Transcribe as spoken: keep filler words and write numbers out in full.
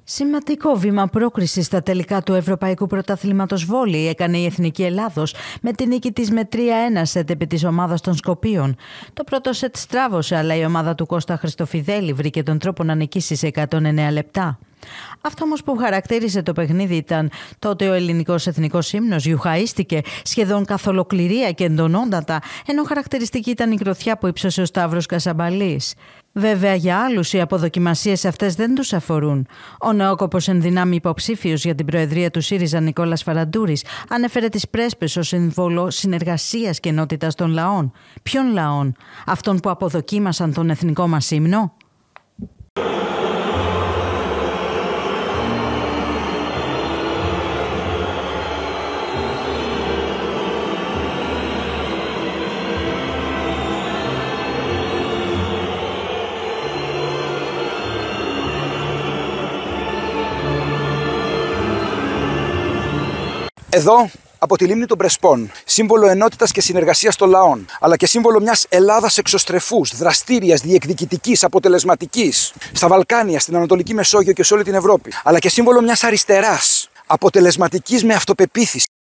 Σημαντικό βήμα πρόκρισης στα τελικά του Ευρωπαϊκού Πρωταθλήματος Βόλεϊ έκανε η Εθνική Ελλάδος με την νίκη της με τρία ένα σετ επί της ομάδας των Σκοπίων. Το πρώτο σετ στράβωσε, αλλά η ομάδα του Κώστα Χριστοφιδέλη βρήκε τον τρόπο να νικήσει σε εκατόν εννέα λεπτά. Αυτό όμως που χαρακτήρισε το παιχνίδι ήταν τότε ο ελληνικός εθνικός ύμνος γιουχαίστηκε σχεδόν καθ' ολοκληρία και εντονότατα, ενώ χαρακτηριστική ήταν η γροθιά που ύψωσε ο Σταύρος Κασαμπαλής. Βέβαια, για άλλους οι αποδοκιμασίες αυτές δεν τους αφορούν. Ο νεόκοπος ενδυνάμει υποψήφιος για την προεδρία του ΣΥΡΙΖΑ Νικόλας Φαραντούρης ανέφερε τις πρέσπες ως σύμβολο συνεργασίας και ενότητας των λαών. Ποιων λαών? Αυτών που αποδοκίμασαν τον εθνικό μας ύμνο? Εδώ, από τη λίμνη των Πρεσπών, σύμβολο ενότητας και συνεργασίας των λαών, αλλά και σύμβολο μιας Ελλάδας εξωστρεφούς, δραστήριας, διεκδικητικής, αποτελεσματικής, στα Βαλκάνια, στην Ανατολική Μεσόγειο και σε όλη την Ευρώπη, αλλά και σύμβολο μιας αριστεράς, αποτελεσματικής με αυτοπεποίθηση.